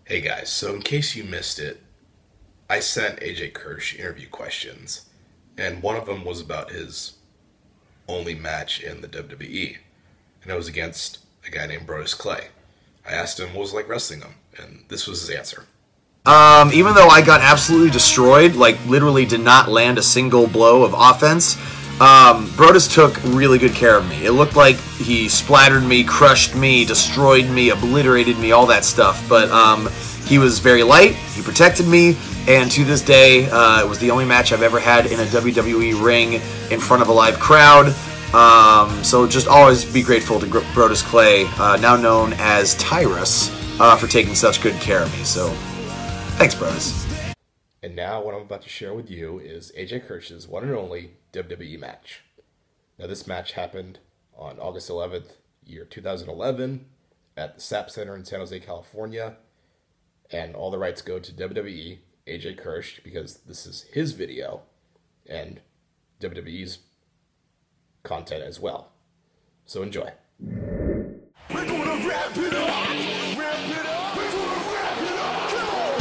Hey guys, so in case you missed it, I sent AJ Kirsch interview questions, and one of them was about his only match in the WWE, and it was against a guy named Brodus Clay. I asked him what it was like wrestling him, and this was his answer. Even though I got absolutely destroyed, like literally did not land a single blow of offense, Brodus took really good care of me. It looked like he splattered me, crushed me, destroyed me, obliterated me, all that stuff. But he was very light, he protected me, and to this day, it was the only match I've ever had in a WWE ring in front of a live crowd. So just always be grateful to Brodus Clay, now known as Tyrus, for taking such good care of me. So thanks, Brodus. And now what I'm about to share with you is AJ Kirsch's one and only WWE match. Now this match happened on August 11th, year 2011 at the Sap Center in San Jose, California. And all the rights go to WWE, AJ Kirsch, because this is his video and WWE's content as well. So enjoy. We're gonna wrap it up. Wrap it up. We're gonna wrap it up. Come on.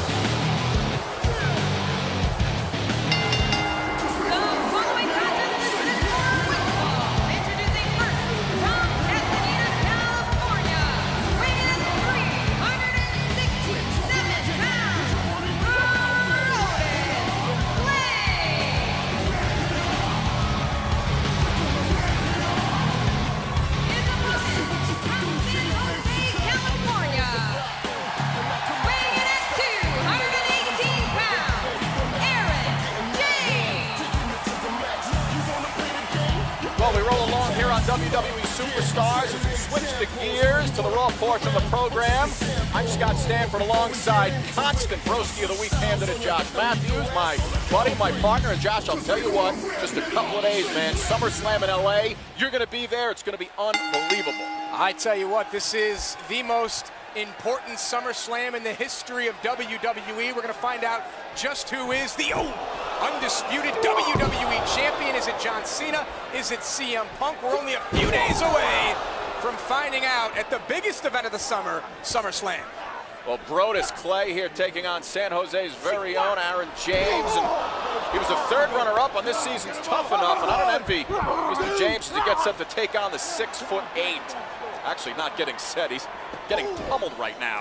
The following contest is in wrestled. Introducing first, from Pasadena, California, weighing in 367 pounds, Brodus Clay. His opponent, from San Jose, California, weighing in at 218 pounds, James. Well, we roll along here on WWE Superstars as we switch the gears to the Raw portion of the program. I'm Scott Stanford alongside constant Broski of the Week candidate Josh Matthews, my buddy, my partner. And Josh, I'll tell you what, just a couple of days, man. SummerSlam in LA, you're going to be there. It's going to be unbelievable. I tell you what, this is the most important SummerSlam in the history of WWE. We're going to find out just who is the undisputed WWE champion. Is it John Cena? Is it CM Punk? We're only a few days away from finding out at the biggest event of the summer, SummerSlam. Well, Brodus Clay here taking on San Jose's very own Aaron James. And he was the third runner-up on this season's Tough Enough, and I don't envy Mr. James as he gets set to take on the 6'8". Actually, not getting set. He's getting pummeled right now.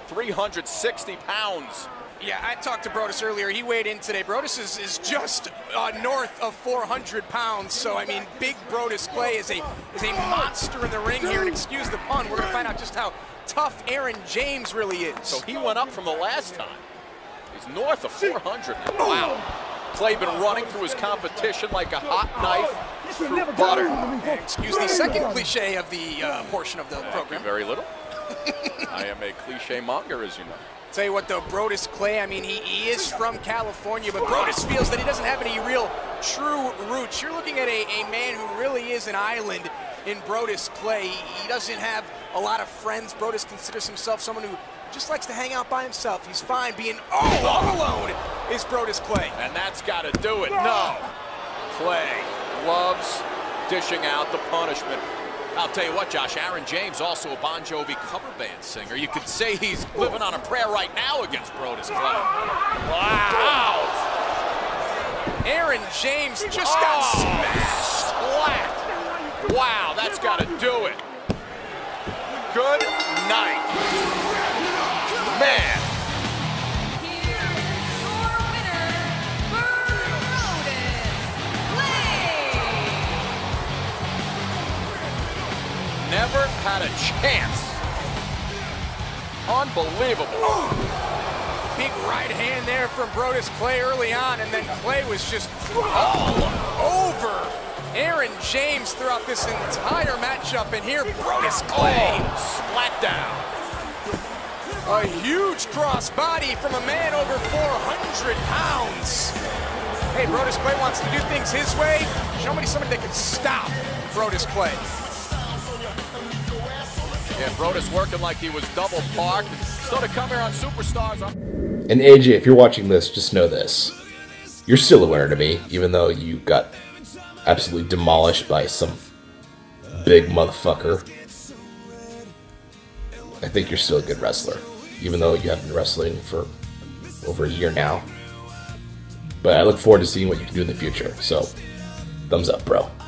360 pounds. Yeah, I talked to Brodus earlier. He weighed in today. Brodus is just north of 400 pounds. So, I mean, big Brodus Clay is a monster in the ring here. And excuse the pun, we're going to find out just how tough Aaron James really is. So he went up from the last time. He's north of 400 now. Wow. Clay been running through his competition like a hot knife through butter. Excuse the second cliche of the portion of the program. Very little. I am a cliche monger, as you know. Tell you what, though, Brodus Clay, I mean, he is from California, but Brodus feels that he doesn't have any real true roots. You're looking at a man who really is an island in Brodus Clay. He doesn't have a lot of friends. Brodus considers himself someone who just likes to hang out by himself. He's fine being all alone is Brodus Clay. And that's got to do it. No. Clay loves dishing out the punishment. I'll tell you what, Josh, Aaron James, also a Bon Jovi cover band singer. You could say he's living on a prayer right now against Brodus Clay. Wow. Aaron James just got smashed. Splat. Wow, that's got to do it. Good night. Man. Here's your winner, Brodus Clay. Never had a chance. Unbelievable. Big right hand there from Brodus Clay early on, and then Clay was just all over Aaron James throughout this entire matchup. And here, Brodus Clay. Splat down. A huge cross body from a man over 400 pounds. Hey, Brodus Clay wants to do things his way. Show me somebody that can stop Brodus Clay. Yeah, Brodus working like he was double parked. Still to come here on Superstars. And AJ, if you're watching this, just know this. You're still a winner to me, even though you got absolutely demolished by some big motherfucker. I think you're still a good wrestler. even though you have been wrestling for over a year now. But I look forward to seeing what you can do in the future. So, thumbs up, bro.